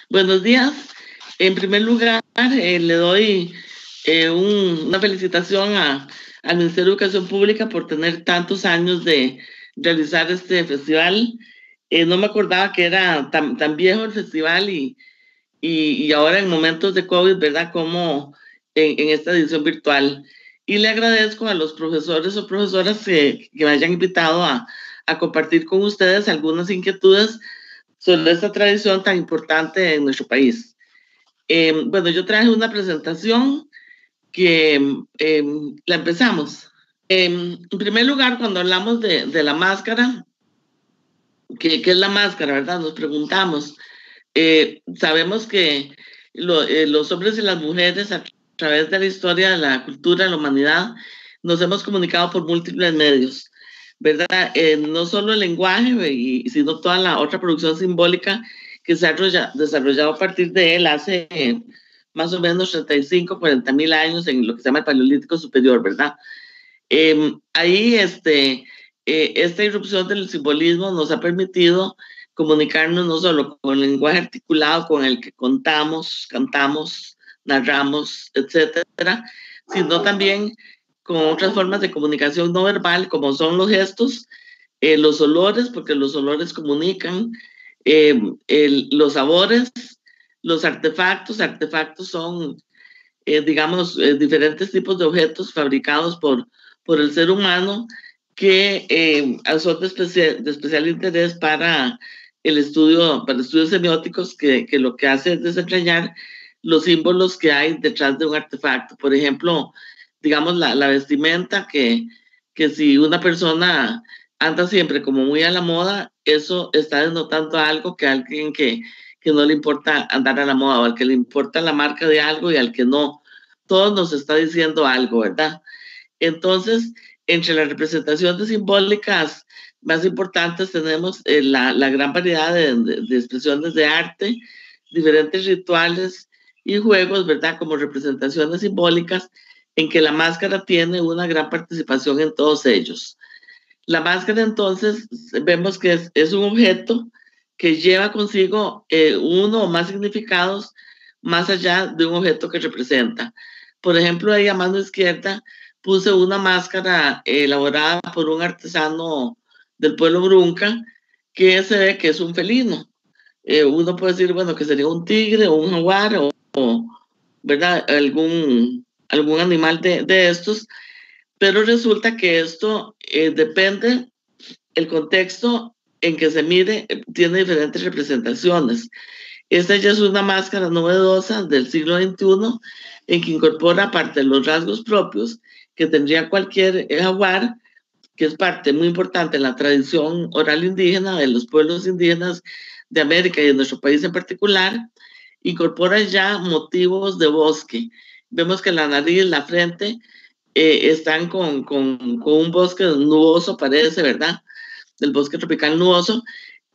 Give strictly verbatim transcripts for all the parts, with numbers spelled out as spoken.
Buenos días. En primer lugar, eh, le doy eh, un- una felicitación a- al Ministerio de Educación Pública por tener tantos años de realizar este festival. Eh, no me acordaba que era tan, tan viejo el festival y, y, y ahora en momentos de COVID, ¿verdad? Como en, en esta edición virtual. Y le agradezco a los profesores o profesoras que, que me hayan invitado a, a compartir con ustedes algunas inquietudes sobre esta tradición tan importante en nuestro país. Eh, bueno, yo traje una presentación que eh, la empezamos. Eh, en primer lugar, cuando hablamos de, de la máscara, ¿qué, ¿qué es la máscara, verdad? Nos preguntamos. Eh, sabemos que lo, eh, los hombres y las mujeres a través de la historia, de la cultura, de la humanidad, nos hemos comunicado por múltiples medios, ¿verdad? Eh, no solo el lenguaje, y, sino toda la otra producción simbólica que se ha desarrollado a partir de él hace eh, más o menos treinta y cinco, cuarenta mil años en lo que se llama el Paleolítico Superior, ¿verdad? Eh, ahí este, eh, esta irrupción del simbolismo nos ha permitido comunicarnos no solo con el lenguaje articulado con el que contamos, cantamos, narramos, etcétera, sino también con otras formas de comunicación no verbal, como son los gestos, eh, los olores, porque los olores comunican, eh, el, los sabores, los artefactos. Artefactos son, eh, digamos, eh, diferentes tipos de objetos fabricados por, por el ser humano que eh, son de especial, de especial interés para el estudio, para estudios semióticos, que, que lo que hace es desentrañar los símbolos que hay detrás de un artefacto. Por ejemplo, digamos, la, la vestimenta, que, que si una persona anda siempre como muy a la moda, eso está denotando algo que a alguien que, que no le importa andar a la moda, o al que le importa la marca de algo y al que no. Todo nos está diciendo algo, ¿verdad? Entonces, entre las representaciones simbólicas más importantes tenemos eh, la, la, gran variedad de, de, de expresiones de arte, diferentes rituales y juegos, ¿verdad? Como representaciones simbólicas en que la máscara tiene una gran participación en todos ellos. La máscara, entonces, vemos que es, es un objeto que lleva consigo eh, uno o más significados más allá de un objeto que representa. Por ejemplo, ahí a mano izquierda puse una máscara eh, elaborada por un artesano del pueblo Brunca, que se ve que es un felino. Eh, uno puede decir, bueno, que sería un tigre o un jaguar o, o ¿verdad? Algún, algún animal de, de estos, pero resulta que esto eh, depende, el contexto en que se mire, eh, tiene diferentes representaciones. Esta ya es una máscara novedosa del siglo veintiuno en que incorpora parte de los rasgos propios que tendría cualquier jaguar, que es parte muy importante en la tradición oral indígena de los pueblos indígenas de América y de nuestro país en particular. Incorpora ya motivos de bosque. Vemos que la nariz, la frente, eh, están con, con, con un bosque nuboso, parece, ¿verdad? Del bosque tropical nuboso.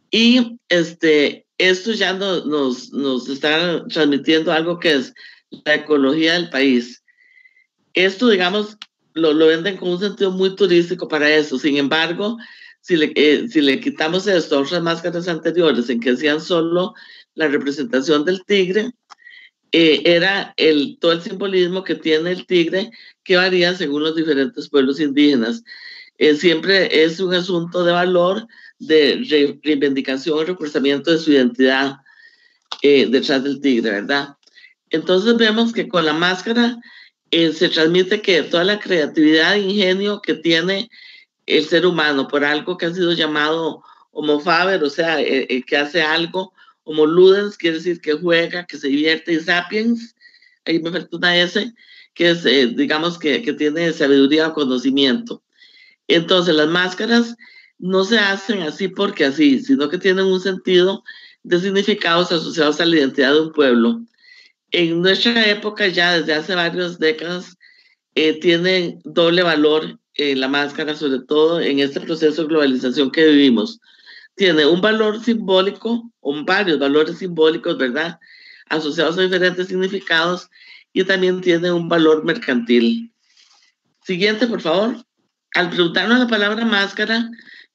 Y este, esto ya no, nos, nos está transmitiendo algo que es la ecología del país. Esto, digamos, lo, lo venden con un sentido muy turístico para eso. Sin embargo, si le, eh, si le quitamos esto a otras máscaras anteriores en que hacían solo la representación del tigre, eh, era el, todo el simbolismo que tiene el tigre, que varía según los diferentes pueblos indígenas. Eh, siempre es un asunto de valor, de re, reivindicación y reforzamiento de su identidad eh, detrás del tigre, ¿verdad? Entonces vemos que con la máscara eh, se transmite que toda la creatividad e ingenio que tiene el ser humano por algo que ha sido llamado homo faber, o sea, eh, eh, que hace algo, homo ludens, quiere decir que juega, que se divierte, y sapiens, ahí me falta una S, que es, eh, digamos, que, que tiene sabiduría o conocimiento. Entonces, las máscaras no se hacen así porque así, sino que tienen un sentido de significados asociados a la identidad de un pueblo. En nuestra época, ya desde hace varias décadas, eh, tiene doble valor eh, la máscara, sobre todo en este proceso de globalización que vivimos. Tiene un valor simbólico, o varios valores simbólicos, ¿verdad? Asociados a diferentes significados, y también tiene un valor mercantil. Siguiente, por favor. Al preguntarnos la palabra máscara,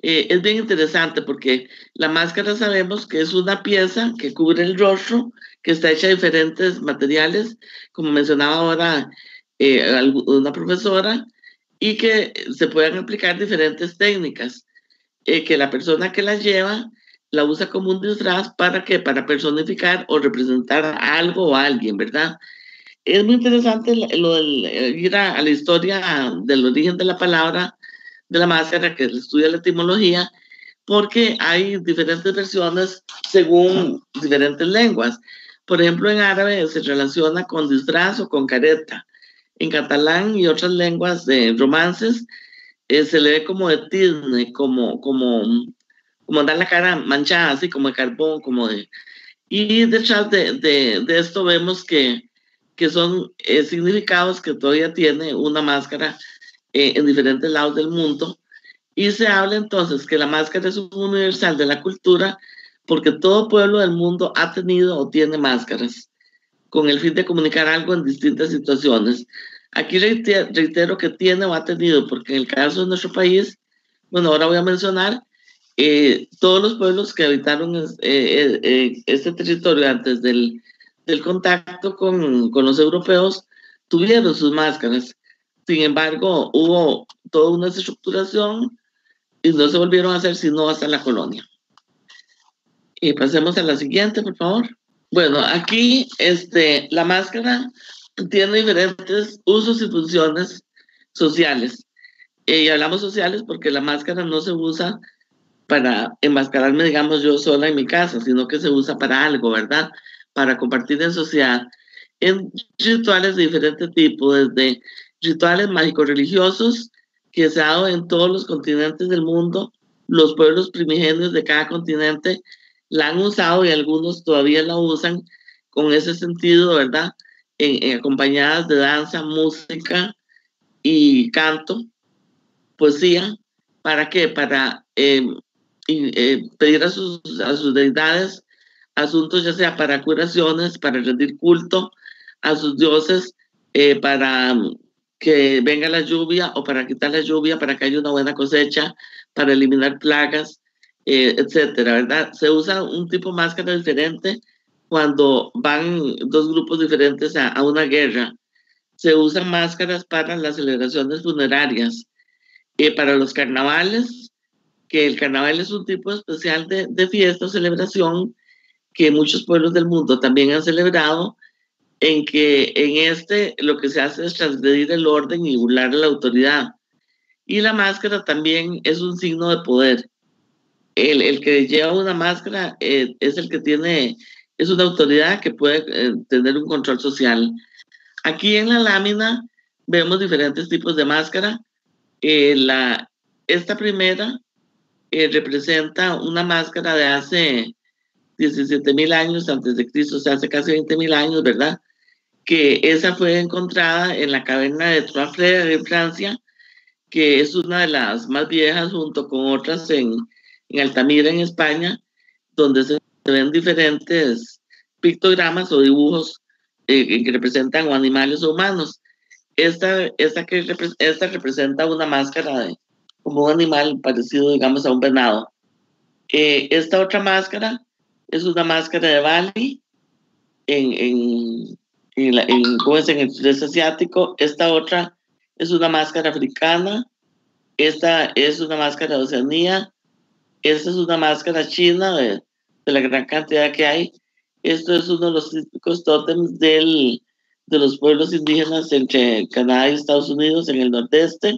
eh, es bien interesante porque la máscara sabemos que es una pieza que cubre el rostro, que está hecha de diferentes materiales, como mencionaba ahora eh, una profesora, y que se pueden aplicar diferentes técnicas, eh, que la persona que la lleva la usa como un disfraz para que para personificar o representar a algo o a alguien, ¿verdad? Es muy interesante lo del eh, ir a, a la historia del origen de la palabra de la máscara, que estudia la etimología, porque hay diferentes versiones según diferentes lenguas. Por ejemplo, en árabe se relaciona con disfraz o con careta. En catalán y otras lenguas de romances eh, se le ve como de tizne, como, como, como andar la cara manchada, así como de carbón, como de... Y detrás de, de, de esto vemos que, que son eh, significados que todavía tiene una máscara eh, en diferentes lados del mundo. Y se habla entonces que la máscara es un universal de la cultura porque todo pueblo del mundo ha tenido o tiene máscaras con el fin de comunicar algo en distintas situaciones. Aquí reitero que tiene o ha tenido, porque en el caso de nuestro país, bueno, ahora voy a mencionar, eh, todos los pueblos que habitaron eh, eh, eh, este territorio antes del, del contacto con, con los europeos tuvieron sus máscaras. Sin embargo, hubo toda una estructuración y no se volvieron a hacer sino hasta la colonia. Y pasemos a la siguiente, por favor. Bueno, aquí este, la máscara tiene diferentes usos y funciones sociales. Eh, y hablamos sociales porque la máscara no se usa para enmascararme, digamos, yo sola en mi casa, sino que se usa para algo, ¿verdad? Para compartir en sociedad. En rituales de diferente tipo, desde rituales mágico-religiosos que se han dado en todos los continentes del mundo, los pueblos primigenios de cada continente la han usado y algunos todavía la usan con ese sentido, ¿verdad? En, en acompañadas de danza, música y canto, poesía. ¿Para qué? Para eh, y, eh, pedir a sus, a sus deidades asuntos, ya sea para curaciones, para rendir culto a sus dioses, eh, para que venga la lluvia o para quitar la lluvia, para que haya una buena cosecha, para eliminar plagas, eh, etcétera, ¿verdad? Se usa un tipo de máscara diferente cuando van dos grupos diferentes a, a una guerra. Se usan máscaras para las celebraciones funerarias, eh, para los carnavales, que el carnaval es un tipo especial de, de fiesta o celebración que muchos pueblos del mundo también han celebrado, en que en este lo que se hace es transgredir el orden y burlar a la autoridad. Y la máscara también es un signo de poder. El, el que lleva una máscara eh, es el que tiene, es una autoridad que puede eh, tener un control social. Aquí en la lámina vemos diferentes tipos de máscara. Eh, la, esta primera eh, representa una máscara de hace diecisiete mil años antes de Cristo, o sea, hace casi veinte mil años, ¿verdad? Que esa fue encontrada en la caverna de Trois Frères en Francia, que es una de las más viejas junto con otras en, en Altamira, en España, donde se ven diferentes pictogramas o dibujos eh, que representan o animales o humanos. Esta, esta, que esta representa una máscara de, como un animal parecido, digamos, a un venado. Eh, esta otra máscara es una máscara de Bali en, en, en, la, en, ¿cómo es? En el sudeste asiático. Esta otra es una máscara africana. Esta es una máscara de Oceanía. Esta es una máscara china de, de la gran cantidad que hay. Esto es uno de los típicos tótems del, de los pueblos indígenas entre Canadá y Estados Unidos en el nordeste.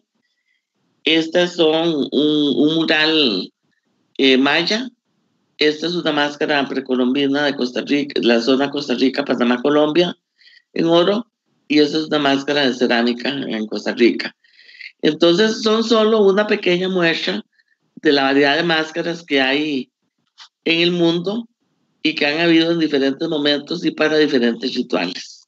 Estas son un, un mural eh, maya. Esta es una máscara precolombina de Costa Rica, la zona Costa Rica, Panamá, Colombia, en oro, y esta es una máscara de cerámica en Costa Rica. Entonces son solo una pequeña muestra de la variedad de máscaras que hay en el mundo y que han habido en diferentes momentos y para diferentes rituales.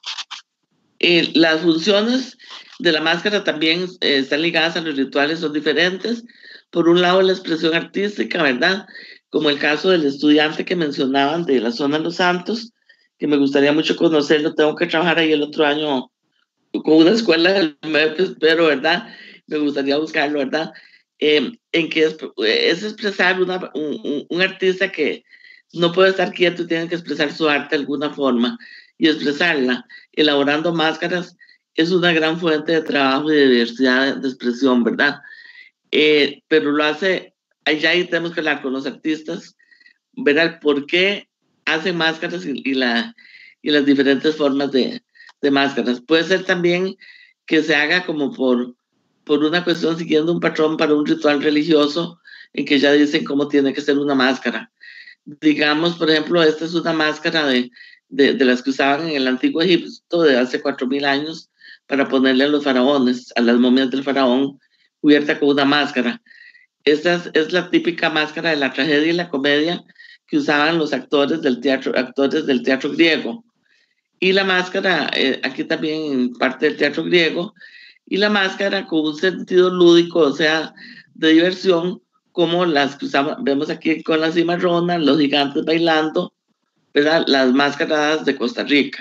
Eh, las funciones de la máscara también eh, están ligadas a los rituales, son diferentes. Por un lado, la expresión artística, ¿verdad? Como el caso del estudiante que mencionaban de la zona de Los Santos, que me gustaría mucho conocerlo, tengo que trabajar ahí el otro año con una escuela del M E P, pero, ¿verdad? Me gustaría buscarlo, ¿verdad? eh, en que es, es expresar una, un, un artista que no puede estar quieto y tiene que expresar su arte de alguna forma y expresarla. Elaborando máscaras es una gran fuente de trabajo y de diversidad de expresión, ¿verdad? Eh, pero lo hace, allá ahí tenemos que hablar con los artistas, ver por qué hacen máscaras y, y, la, y las diferentes formas de, de máscaras. Puede ser también que se haga como por, por una cuestión siguiendo un patrón para un ritual religioso en que ya dicen cómo tiene que ser una máscara. Digamos, por ejemplo, esta es una máscara de, de, de las que usaban en el antiguo Egipto de hace cuatro mil años para ponerle a los faraones, a las momias del faraón, cubierta con una máscara. Esta es, es la típica máscara de la tragedia y la comedia que usaban los actores del teatro, actores del teatro griego. Y la máscara, eh, aquí también en parte del teatro griego, y la máscara con un sentido lúdico, o sea, de diversión, como las que usamos, vemos aquí con la cimarrona, los gigantes bailando, ¿verdad? Las máscaras de Costa Rica.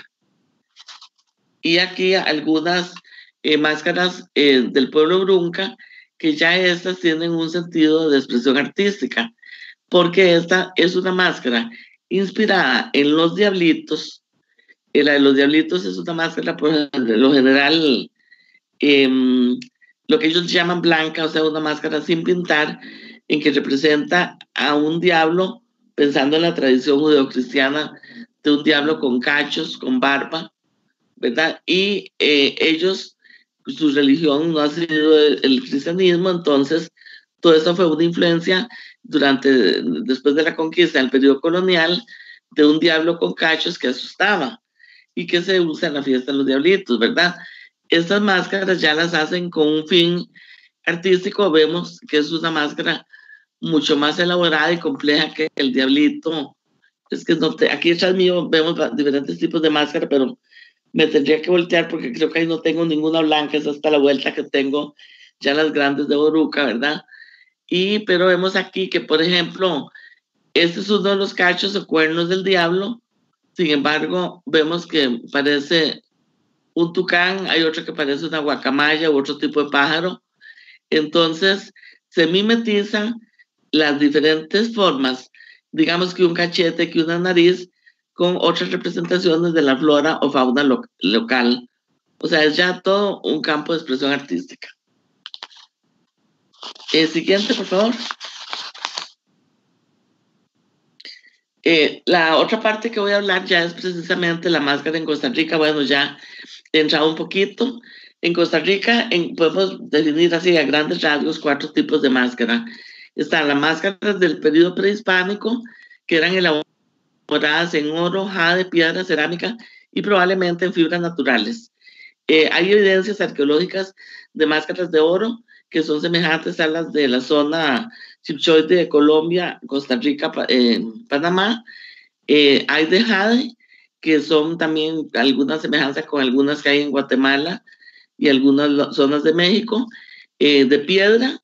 Y aquí algunas eh, máscaras eh, del pueblo Brunca, que ya estas tienen un sentido de expresión artística, porque esta es una máscara inspirada en los diablitos. Eh, la de los diablitos es una máscara, por lo general, eh, lo que ellos llaman blanca, o sea, una máscara sin pintar, en que representa a un diablo, pensando en la tradición judeocristiana de un diablo con cachos, con barba, ¿verdad? Y eh, ellos, su religión no ha sido el, el cristianismo, entonces todo eso fue una influencia durante, después de la conquista, del periodo colonial, de un diablo con cachos que asustaba y que se usa en la fiesta de los diablitos, ¿verdad? Estas máscaras ya las hacen con un fin artístico, vemos que es una máscara mucho más elaborada y compleja que el diablito. Es que no te, aquí detrás mío vemos diferentes tipos de máscara, pero me tendría que voltear porque creo que ahí no tengo ninguna blanca, es hasta la vuelta que tengo ya las grandes de Boruca, ¿verdad? Y, pero vemos aquí que, por ejemplo, este es uno de los cachos o cuernos del diablo, sin embargo, vemos que parece un tucán, hay otro que parece una guacamaya u otro tipo de pájaro. Entonces, se mimetizan las diferentes formas, digamos que un cachete, que una nariz, con otras representaciones de la flora o fauna lo local. O sea, es ya todo un campo de expresión artística. El siguiente, por favor. Eh, la otra parte que voy a hablar ya es precisamente la máscara en Costa Rica. Bueno, ya he entrado un poquito. En Costa Rica en, podemos definir así a grandes rasgos cuatro tipos de máscara. Están las máscaras del periodo prehispánico, que eran elaboradas en oro, jade, piedra, cerámica y probablemente en fibras naturales. Eh, hay evidencias arqueológicas de máscaras de oro que son semejantes a las de la zona Chipchoide de Colombia, Costa Rica, eh, Panamá. Eh, hay de jade, que son también algunas semejanzas con algunas que hay en Guatemala y algunas zonas de México, eh, de piedra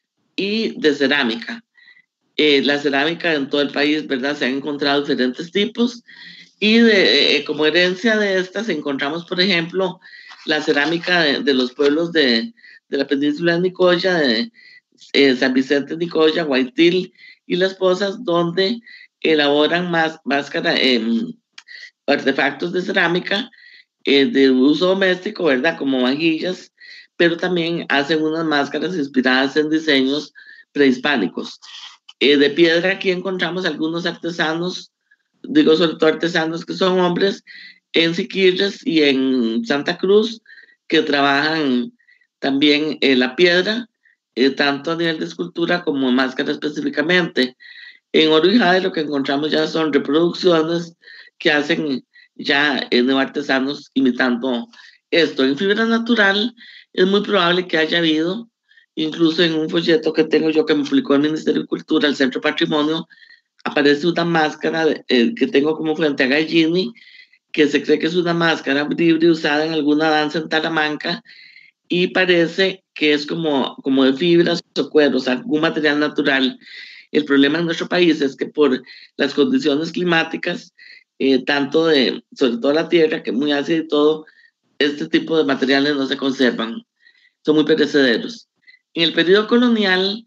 y de cerámica. Eh, la cerámica en todo el país, ¿verdad? Se han encontrado diferentes tipos y de, eh, como herencia de estas encontramos, por ejemplo, la cerámica de, de los pueblos de, de la península de Nicoya, de eh, San Vicente de Nicoya, Guaitil y Las Pozas, donde elaboran más, máscara, eh, artefactos de cerámica eh, de uso doméstico, ¿verdad? Como vajillas, pero también hacen unas máscaras inspiradas en diseños prehispánicos. Eh, de piedra aquí encontramos algunos artesanos, digo sobre todo artesanos que son hombres, en Siquirres y en Santa Cruz, que trabajan también eh, la piedra, eh, tanto a nivel de escultura como máscara específicamente. En oro y jade lo que encontramos ya son reproducciones que hacen ya eh, artesanos imitando esto. En fibra natural es muy probable que haya habido, incluso en un folleto que tengo yo que me publicó el Ministerio de Cultura, el Centro Patrimonio, aparece una máscara de, eh, que tengo como fuente a Gallini, que se cree que es una máscara libre usada en alguna danza en Talamanca y parece que es como, como de fibras o cueros, algún material natural. El problema en nuestro país es que por las condiciones climáticas, eh, tanto de, sobre todo la tierra, que es muy ácida y todo, este tipo de materiales no se conservan, son muy perecederos. En el periodo colonial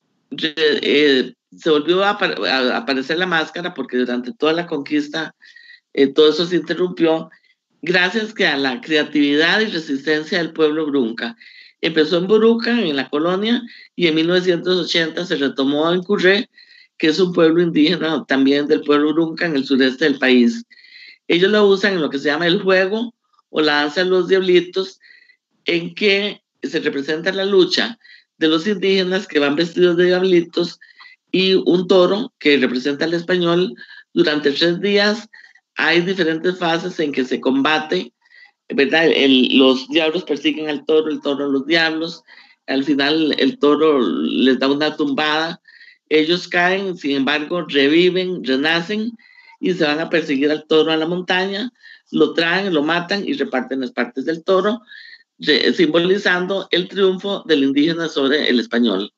eh, se volvió a, a, aparecer la máscara porque durante toda la conquista eh, todo eso se interrumpió gracias que a la creatividad y resistencia del pueblo grunca. Empezó en Boruca, en la colonia, y en mil novecientos ochenta se retomó en Curré, que es un pueblo indígena también del pueblo grunca en el sureste del país. Ellos lo usan en lo que se llama el juego o la danza de los diablitos, en que se representa la lucha de los indígenas que van vestidos de diablitos y un toro que representa al español. Durante tres días hay diferentes fases en que se combate, ¿verdad? El, los diablos persiguen al toro, el toro a los diablos, al final el toro les da una tumbada, ellos caen, sin embargo reviven, renacen y se van a perseguir al toro a la montaña, lo traen, lo matan y reparten las partes del toro, simbolizando el triunfo del indígena sobre el español.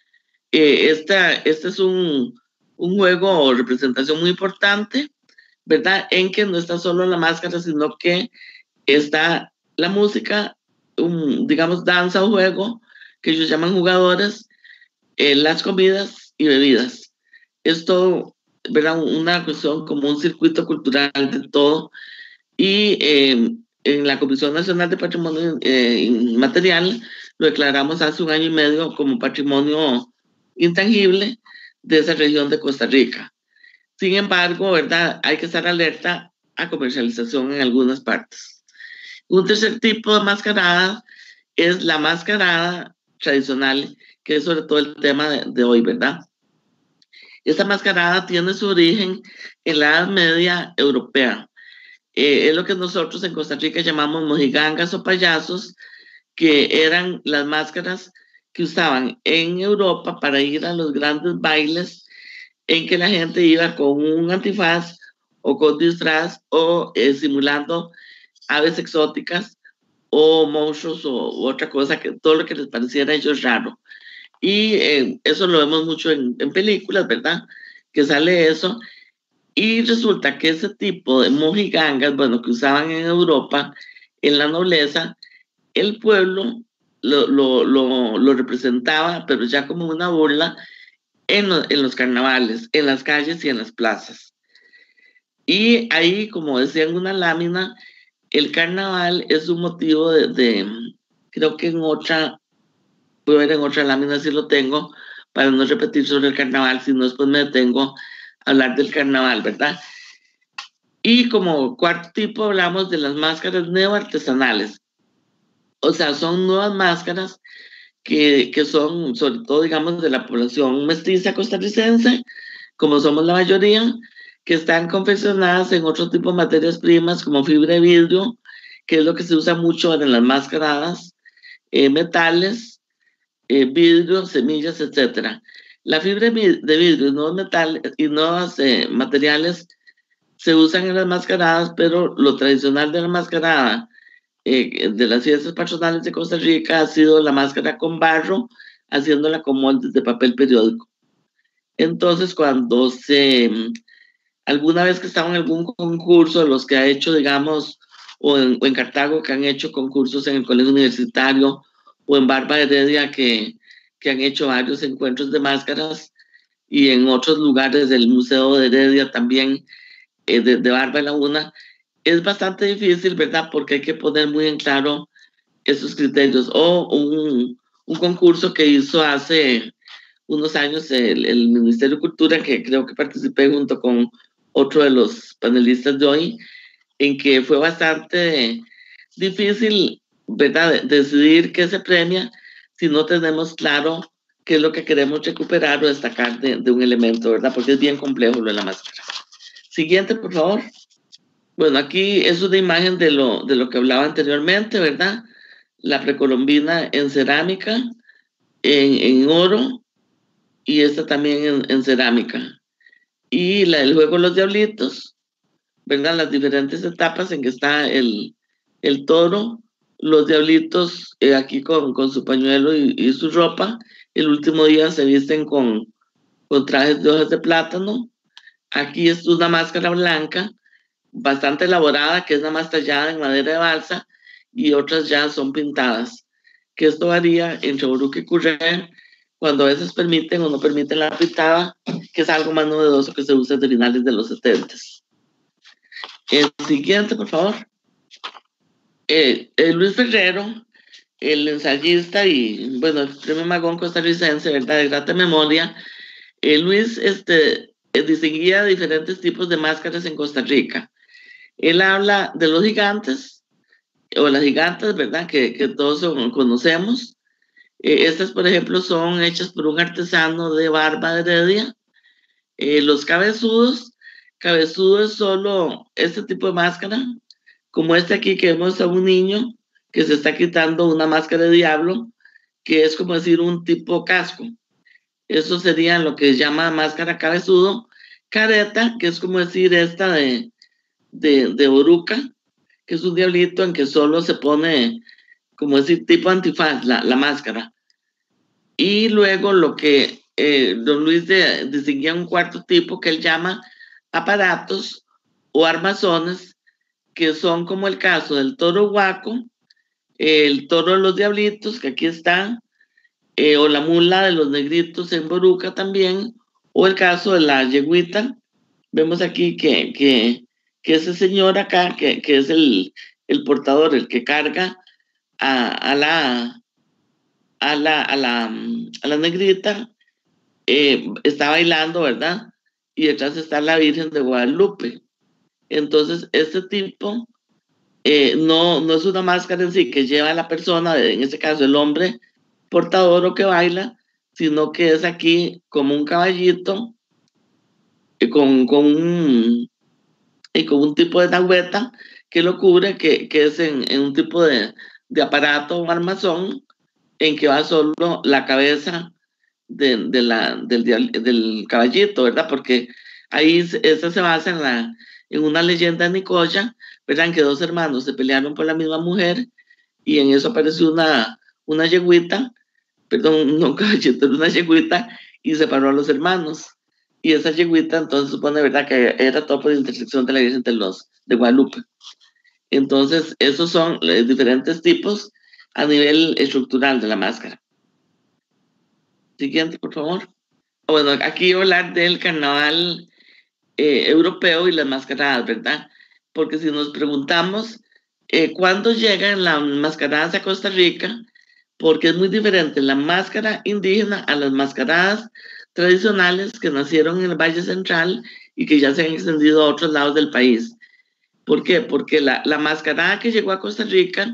Eh, esta, este es un, un juego o representación muy importante, ¿verdad? En que no está solo la máscara, sino que está la música, un, digamos, danza o juego, que ellos llaman jugadores, eh, las comidas y bebidas. Esto, ¿verdad? Una cuestión como un circuito cultural de todo. Y eh, en la Comisión Nacional de Patrimonio eh, Inmaterial lo declaramos hace un año y medio como patrimonio intangible de esa región de Costa Rica. Sin embargo, ¿verdad? Hay que estar alerta a comercialización en algunas partes. Un tercer tipo de mascarada es la mascarada tradicional, que es sobre todo el tema de, de hoy, ¿verdad? Esta mascarada tiene su origen en la Edad Media europea. Eh, es lo que nosotros en Costa Rica llamamos mojigangas o payasos, que eran las máscaras que usaban en Europa para ir a los grandes bailes en que la gente iba con un antifaz o con disfraz o eh, simulando aves exóticas o monstruos o u otra cosa, que todo lo que les pareciera a ellos raro. Y eh, eso lo vemos mucho en, en películas, ¿verdad? Que sale eso. Y resulta que ese tipo de mojigangas, bueno, que usaban en Europa, en la nobleza, el pueblo lo, lo, lo, lo representaba, pero ya como una burla, en, lo, en los carnavales, en las calles y en las plazas. Y ahí, como decía en una lámina, el carnaval es un motivo de, de creo que en otra, voy a ver en otra lámina si lo tengo, para no repetir sobre el carnaval, sino después me detengo a hablar del carnaval, ¿verdad? Y como cuarto tipo hablamos de las máscaras neoartesanales. O sea, son nuevas máscaras que, que son, sobre todo, digamos, de la población mestiza costarricense, como somos la mayoría, que están confeccionadas en otro tipo de materias primas como fibra de vidrio, que es lo que se usa mucho en las mascaradas, eh, metales, eh, vidrio, semillas, etcétera. La fibra de vidrio y nuevos metales y nuevos eh, materiales se usan en las mascaradas, pero lo tradicional de la mascarada eh, de las fiestas patronales de Costa Rica ha sido la máscara con barro, haciéndola con moldes de papel periódico. Entonces, cuando se, alguna vez que estaba en algún concurso, de los que ha hecho, digamos, o en, o en Cartago, que han hecho concursos en el colegio universitario, o en Barba Heredia, que, que han hecho varios encuentros de máscaras, y en otros lugares del Museo de Heredia también, eh, de, de Barba Laguna, es bastante difícil, ¿verdad? Porque hay que poner muy en claro esos criterios. O un, un concurso que hizo hace unos años el, el Ministerio de Cultura, que creo que participé junto con otro de los panelistas de hoy, en que fue bastante difícil, ¿verdad?, decidir qué se premia si no tenemos claro qué es lo que queremos recuperar o destacar de, de un elemento, ¿verdad? Porque es bien complejo lo de la máscara. Siguiente, por favor. Bueno, aquí es una imagen de lo, de lo que hablaba anteriormente, ¿verdad? La precolombina en cerámica, en, en oro, y esta también en, en cerámica. Y la del juego Los Diablitos, ¿verdad? Las diferentes etapas en que está el, el toro, los diablitos eh, aquí con, con su pañuelo y, y su ropa. El último día se visten con, con trajes de hojas de plátano. Aquí es una máscara blanca, bastante elaborada, que es nada más tallada en madera de balsa, y otras ya son pintadas. que esto varía entre Boruca y Currer, cuando a veces permiten o no permiten la pitada, que es algo más novedoso que se usa desde finales de los setenta. El siguiente, por favor. Eh, eh, Luis Ferrero, el ensayista y, bueno, el premio Magón costarricense, ¿verdad?, de grata memoria. Eh, Luis este, eh, distinguía diferentes tipos de máscaras en Costa Rica. Él habla de los gigantes, o las gigantes, ¿verdad?, que, que todos son, conocemos. Eh, estas, por ejemplo, son hechas por un artesano de Barba de Heredia. Eh, los cabezudos, cabezudo es solo este tipo de máscara, como este aquí que vemos a un niño que se está quitando una máscara de diablo, que es como decir un tipo casco. Eso sería lo que se llama máscara cabezudo. Careta, que es como decir esta de, de, de Boruca, que es un diablito en que solo se pone, como decir, tipo antifaz, la, la máscara. Y luego lo que eh, don Luis de, distinguía un cuarto tipo que él llama aparatos o armazones, que son como el caso del toro huaco, el toro de los diablitos, que aquí está, eh, o la mula de los negritos en Boruca también, o el caso de la yeguita. Vemos aquí que, que, que ese señor acá, que, que es el, el portador, el que carga a, a, la, a, la, a, la, a la negrita, eh, está bailando, ¿verdad? Y detrás está la Virgen de Guadalupe. Entonces, este tipo eh, no, no es una máscara en sí que lleva a la persona, en este caso el hombre portador o que baila, sino que es aquí como un caballito eh, con, con, un, eh, con un tipo de nagüeta que lo cubre, que, que es en, en un tipo de, de aparato o armazón en que va solo la cabeza de, de la, del, del caballito, ¿verdad? Porque ahí esa se basa en, la, en una leyenda de Nicoya, ¿verdad? En que dos hermanos se pelearon por la misma mujer y en eso apareció una, una yeguita, perdón, no un caballito, una yeguita y separó a los hermanos. Y esa yeguita entonces supone, ¿verdad?, que era todo por la intersección de la Virgen de los de Guadalupe. Entonces, esos son eh, diferentes tipos a nivel estructural de la máscara. Siguiente, por favor. Bueno, aquí voy a hablar del carnaval eh, europeo y las mascaradas, ¿verdad? Porque si nos preguntamos eh, cuándo llegan las mascaradas a Costa Rica, porque es muy diferente la máscara indígena a las mascaradas tradicionales que nacieron en el Valle Central y que ya se han extendido a otros lados del país. ¿Por qué? Porque la, la mascarada que llegó a Costa Rica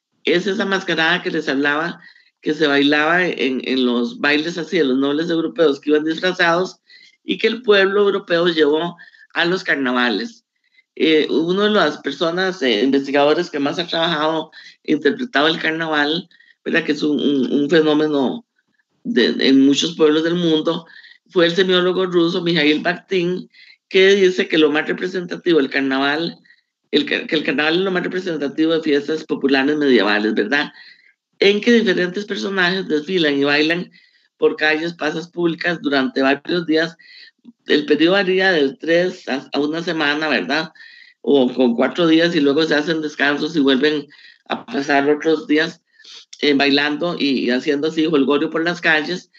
es esa mascarada que les hablaba, que se bailaba en, en los bailes así de los nobles europeos que iban disfrazados y que el pueblo europeo llevó a los carnavales. Eh, uno de las personas, eh, investigadores que más ha trabajado e interpretado el carnaval, ¿verdad?, que es un, un, un fenómeno de, de, en muchos pueblos del mundo, fue el semiólogo ruso Mikhail Bakhtin, que dice que lo más representativo del carnaval, el, que el carnaval es lo más representativo de fiestas populares medievales, ¿verdad?, en que diferentes personajes desfilan y bailan por calles, plazas públicas durante varios días. El periodo varía de tres a una semana, ¿verdad?, o con cuatro días, y luego se hacen descansos y vuelven a pasar otros días eh, bailando y haciendo así jolgorio por las calles.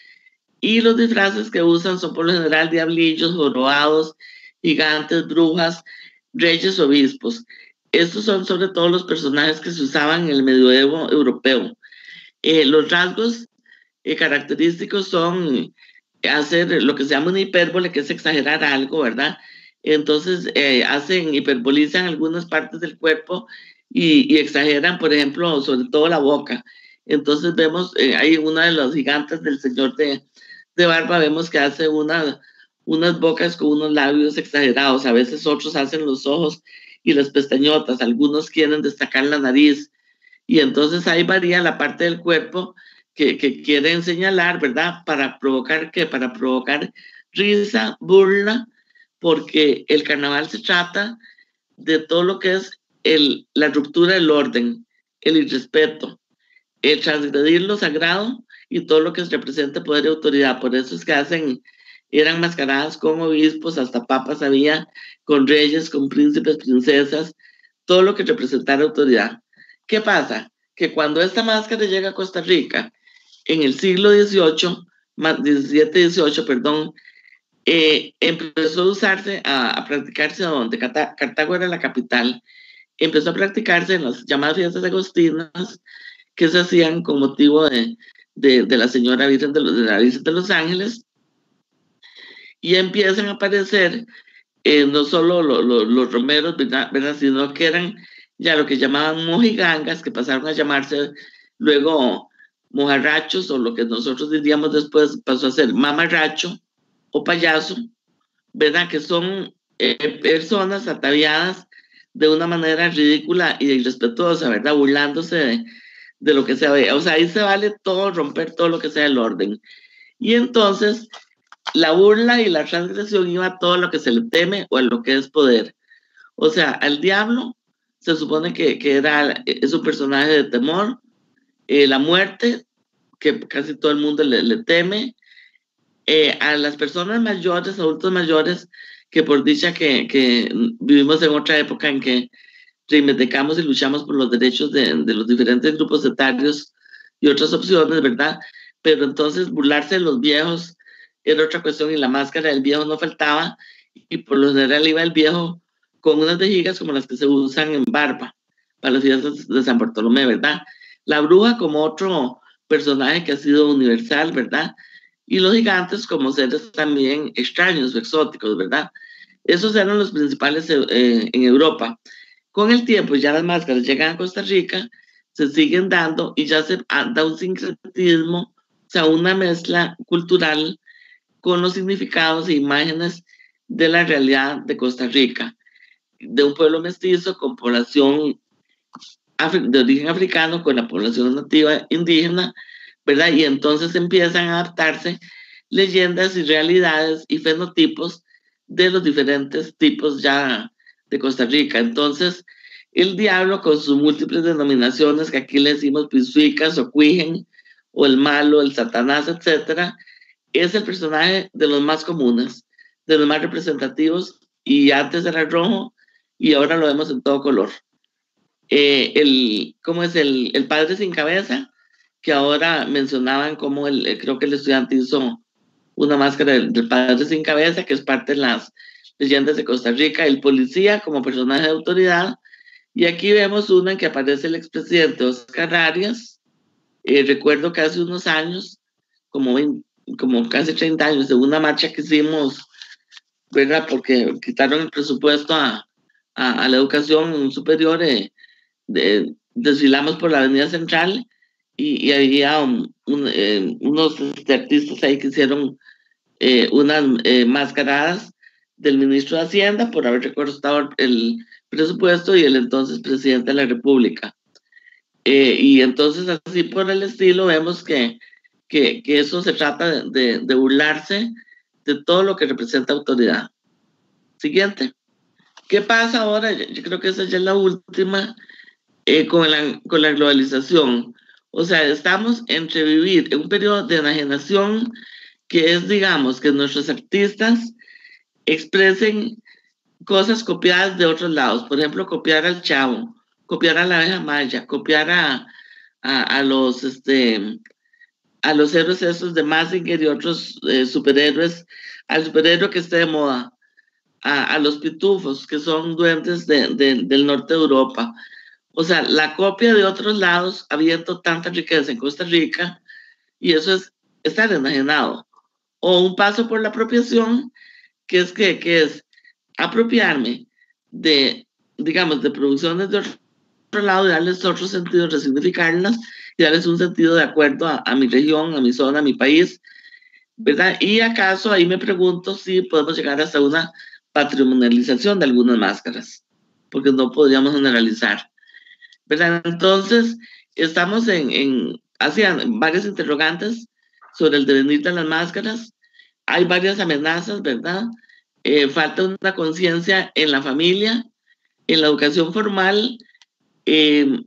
Y los disfraces que usan son por lo general diablillos, jorobados, gigantes, brujas, reyes, obispos. Estos son sobre todo los personajes que se usaban en el medioevo europeo. Eh, los rasgos eh, característicos son hacer lo que se llama una hipérbole, que es exagerar algo, ¿verdad? Entonces eh, hacen, hiperbolizan algunas partes del cuerpo y, y exageran, por ejemplo, sobre todo la boca. Entonces vemos, eh, hay una de los gigantes del señor de, de barba, vemos que hace una, unas bocas con unos labios exagerados, a veces otros hacen los ojos y las pestañotas, algunos quieren destacar la nariz, y entonces ahí varía la parte del cuerpo que, que quieren señalar, ¿verdad? Para provocar, ¿qué? Para provocar risa, burla, porque el carnaval se trata de todo lo que es el, la ruptura del orden, el irrespeto, el transgredir lo sagrado y todo lo que representa poder y autoridad. Por eso es que hacen, eran mascaradas con obispos, hasta papas había, con reyes, con príncipes, princesas, todo lo que representara autoridad. ¿Qué pasa? que cuando esta máscara llega a Costa Rica, en el siglo dieciocho, diecisiete, dieciocho, perdón, eh, empezó a usarse, a, a practicarse donde Cartago era la capital, empezó a practicarse en las llamadas fiestas agostinas que se hacían con motivo de, de, de la Señora Virgen de los, de la Virgen de los Ángeles, y empiezan a aparecer eh, no solo lo, lo, los romeros, ¿verdad? ¿verdad? Sino que eran ya lo que llamaban mojigangas, que pasaron a llamarse luego mojarrachos, o lo que nosotros diríamos después pasó a ser mamarracho o payaso, ¿verdad? Que son eh, personas ataviadas de una manera ridícula y irrespetuosa, ¿verdad? Burlándose de, de lo que se ve. O sea, ahí se vale todo, romper todo lo que sea el orden. Y entonces la burla y la transgresión iba a todo lo que se le teme o a lo que es poder. O sea, al diablo se supone que, que era, es un personaje de temor, eh, la muerte, que casi todo el mundo le, le teme, eh, a las personas mayores, adultos mayores, que por dicha que, que vivimos en otra época en que reivindicamos y luchamos por los derechos de, de los diferentes grupos etarios y otras opciones, ¿verdad? Pero entonces burlarse de los viejos era otra cuestión, y la máscara del viejo no faltaba, y por lo general iba el viejo con unas vejigas como las que se usan en Barba para las fiestas de San Bartolomé, ¿verdad? La bruja como otro personaje que ha sido universal, ¿verdad? Y los gigantes como seres también extraños o exóticos, ¿verdad? Esos eran los principales eh, en Europa. Con el tiempo ya las máscaras llegan a Costa Rica, se siguen dando y ya se da un sincretismo, o sea, una mezcla cultural con los significados e imágenes de la realidad de Costa Rica, de un pueblo mestizo con población de origen africano, con la población nativa indígena, ¿verdad? Y entonces empiezan a adaptarse leyendas y realidades y fenotipos de los diferentes tipos ya de Costa Rica. Entonces, el diablo con sus múltiples denominaciones, que aquí le decimos pisuicas o cuijen, o el malo, el satanás, etcétera, es el personaje de los más comunes, de los más representativos, y antes era rojo y ahora lo vemos en todo color. Eh, el, ¿Cómo es? El, el padre sin cabeza, que ahora mencionaban como el, creo que el estudiante hizo una máscara del, del padre sin cabeza, que es parte de las leyendas de Costa Rica, el policía como personaje de autoridad, y aquí vemos una en que aparece el expresidente Oscar Arias. Eh, recuerdo que hace unos años, como, veinte, como casi treinta años, de una marcha que hicimos, ¿verdad? Porque quitaron el presupuesto a, a, a la educación superior, eh, de, desfilamos por la Avenida Central, y, y había un, un, eh, unos este, artistas ahí que hicieron eh, unas eh, mascaradas del ministro de Hacienda por haber recortado el presupuesto, y el entonces presidente de la República. Eh, y entonces así por el estilo vemos que, que, que eso se trata de, de, de burlarse de todo lo que representa autoridad. Siguiente. ¿Qué pasa ahora? Yo, yo creo que esa ya es la última. Eh, con, la, con la globalización. O sea, estamos entre vivir en un periodo de enajenación, que es, digamos, que nuestros artistas expresen cosas copiadas de otros lados. Por ejemplo, copiar al Chavo, copiar a la abeja maya, copiar a, a, a los este, a los héroes esos de Mazinger y otros eh, superhéroes, al superhéroe que esté de moda, a, a los pitufos, que son duendes de, de, del norte de Europa. O sea, la copia de otros lados, habiendo tanta riqueza en Costa Rica, y eso es estar enajenado. O un paso por la apropiación, que es que, que es apropiarme de, digamos, de producciones de otro lado y darles otro sentido, resignificarlas y darles un sentido de acuerdo a, a mi región, a mi zona, a mi país, ¿verdad? Y acaso ahí me pregunto si podemos llegar hasta una patrimonialización de algunas máscaras, porque no podríamos generalizar, ¿verdad? Entonces, estamos en, en hacían varias interrogantes sobre el devenir de las máscaras. Hay varias amenazas, ¿verdad? Eh, falta una conciencia en la familia, en la educación formal. Eh,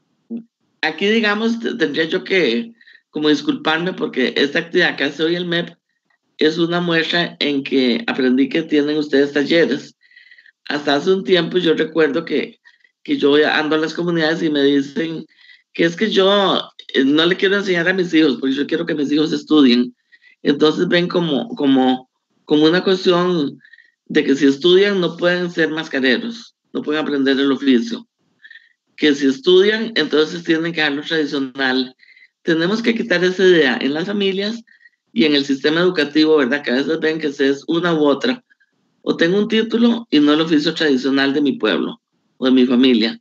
aquí, digamos, tendría yo que como disculparme, porque esta actividad que hace hoy el M E P es una muestra en que aprendí que tienen ustedes talleres. Hasta hace un tiempo yo recuerdo que que yo ando a las comunidades y me dicen que es que yo eh, no le quiero enseñar a mis hijos, porque yo quiero que mis hijos estudien. Entonces ven como, como, como una cuestión de que si estudian no pueden ser mascareros, no pueden aprender el oficio. Que si estudian, entonces tienen que dar lo tradicional. Tenemos que quitar esa idea en las familias y en el sistema educativo, ¿verdad? Que a veces ven que se es una u otra. O tengo un título y no el oficio tradicional de mi pueblo o de mi familia.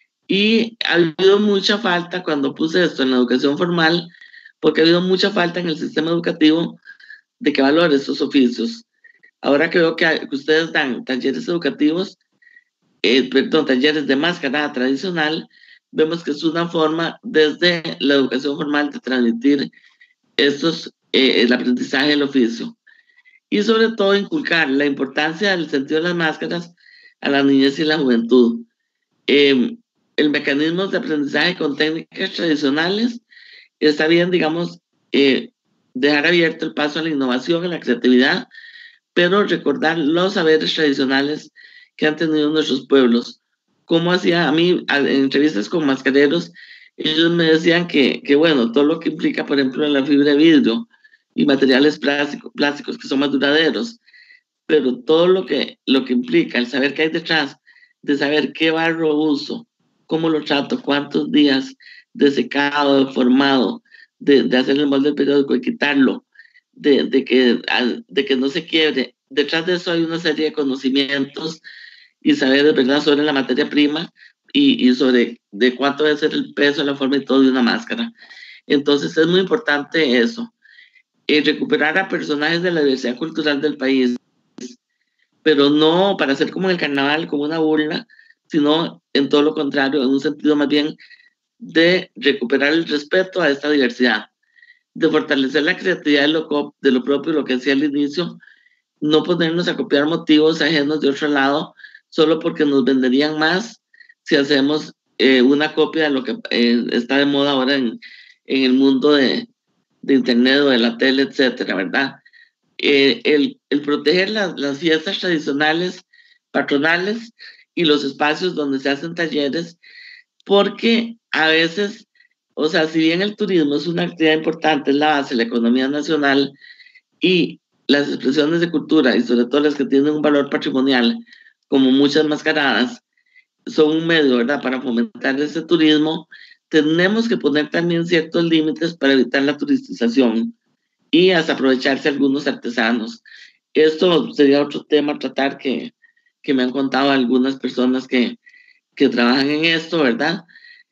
Y ha habido mucha falta cuando puse esto en la educación formal, porque ha habido mucha falta en el sistema educativo de que valore estos oficios. Ahora que veo que, que ustedes dan talleres educativos, eh, perdón, talleres de mascarada tradicional, vemos que es una forma desde la educación formal de transmitir estos, eh, el aprendizaje del oficio. Y sobre todo inculcar la importancia del sentido de las máscaras a la niñez y la juventud. Eh, el mecanismo de aprendizaje con técnicas tradicionales está bien, digamos, eh, dejar abierto el paso a la innovación, a la creatividad, pero recordar los saberes tradicionales que han tenido nuestros pueblos. Como hacía a mí, en entrevistas con mascareros, ellos me decían que, que, bueno, todo lo que implica, por ejemplo, la fibra de vidrio y materiales plásticos, plásticos que son más duraderos, pero todo lo que, lo que implica, el saber qué hay detrás, de saber qué barro uso, cómo lo trato, cuántos días de secado, de formado, de, de hacer el molde del periódico y quitarlo, de, de, que, de que no se quiebre. Detrás de eso hay una serie de conocimientos y saberes, ¿verdad?, sobre la materia prima y, y sobre de cuánto debe ser el peso, la forma y todo de una máscara. Entonces es muy importante eso. Eh, recuperar a personajes de la diversidad cultural del país, pero no para hacer como en el carnaval, como una burla, sino en todo lo contrario, en un sentido más bien de recuperar el respeto a esta diversidad, de fortalecer la creatividad de lo, de lo propio, lo que decía al inicio, no ponernos a copiar motivos ajenos de otro lado, solo porque nos venderían más si hacemos eh, una copia de lo que eh, está de moda ahora en, en el mundo de, de internet o de la tele, etcétera, ¿verdad? Eh, el, el proteger las, las fiestas tradicionales, patronales y los espacios donde se hacen talleres, porque a veces, o sea, si bien el turismo es una actividad importante, es la base de la economía nacional y las expresiones de cultura, y sobre todo las que tienen un valor patrimonial, como muchas mascaradas, son un medio, ¿verdad?, para fomentar ese turismo, tenemos que poner también ciertos límites para evitar la turistización y hasta aprovecharse algunos artesanos. Esto sería otro tema a tratar que, que me han contado algunas personas que, que trabajan en esto, ¿verdad?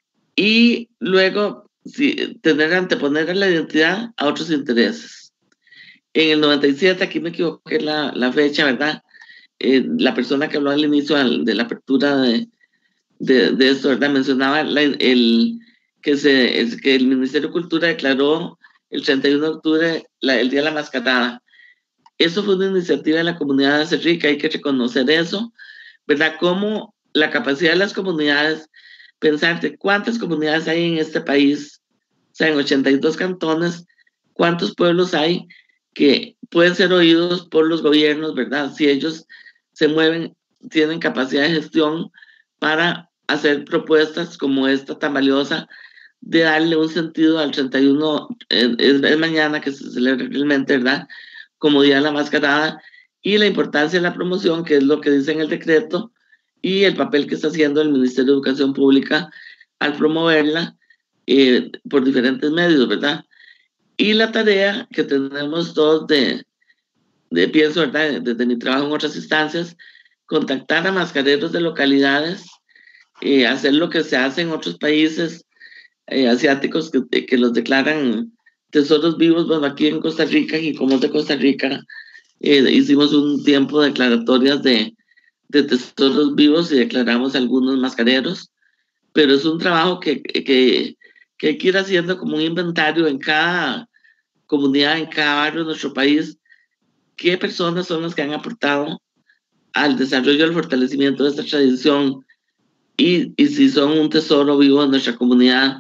Y luego sí, tener anteponer a la identidad a otros intereses. En el noventa y siete, aquí me equivoqué la, la fecha, ¿verdad? Eh, la persona que habló al inicio de la apertura de, de, de esto, ¿verdad? Mencionaba la, el, que, se, es que el Ministerio de Cultura declaró el treinta y uno de octubre la, el Día de la Mascarada. Eso fue una iniciativa de la comunidad de Cerrica, hay que reconocer eso, ¿verdad? Cómo la capacidad de las comunidades, pensarte cuántas comunidades hay en este país, o sea, en ochenta y dos cantones, cuántos pueblos hay que pueden ser oídos por los gobiernos, ¿verdad? Si ellos se mueven, tienen capacidad de gestión para hacer propuestas como esta tan valiosa de darle un sentido al treinta y uno, es, es mañana que se celebra realmente, ¿verdad?, como Día de la Mascarada, y la importancia de la promoción, que es lo que dice en el decreto, y el papel que está haciendo el Ministerio de Educación Pública al promoverla eh, por diferentes medios, ¿verdad? Y la tarea que tenemos todos de, de pienso, ¿verdad?, desde mi trabajo en otras instancias, contactar a mascareros de localidades, eh, hacer lo que se hace en otros países eh, asiáticos que, que los declaran tesoros vivos. Bueno, aquí en Costa Rica, y como es de Costa Rica, eh, hicimos un tiempo de declaratorias de, de tesoros vivos y declaramos algunos mascareros, pero es un trabajo que, que, que hay que ir haciendo como un inventario en cada comunidad, en cada barrio de nuestro país, qué personas son las que han aportado al desarrollo y al fortalecimiento de esta tradición y, y si son un tesoro vivo de nuestra comunidad,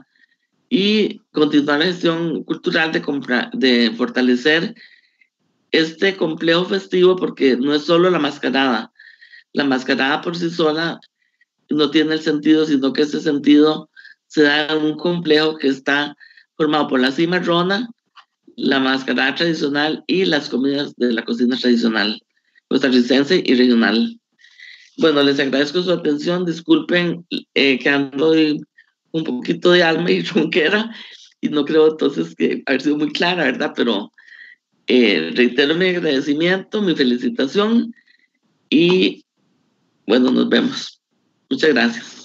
y continuar la gestión cultural de, compra, de fortalecer este complejo festivo, porque no es solo la mascarada. La mascarada por sí sola no tiene el sentido, sino que ese sentido se da en un complejo que está formado por la cimarrona, la mascarada tradicional y las comidas de la cocina tradicional costarricense y regional. Bueno, les agradezco su atención. Disculpen eh, que ando un poquito de alma y ronquera y no creo entonces que haber sido muy clara, ¿verdad? Pero eh, reitero mi agradecimiento, mi felicitación y bueno, nos vemos. Muchas gracias.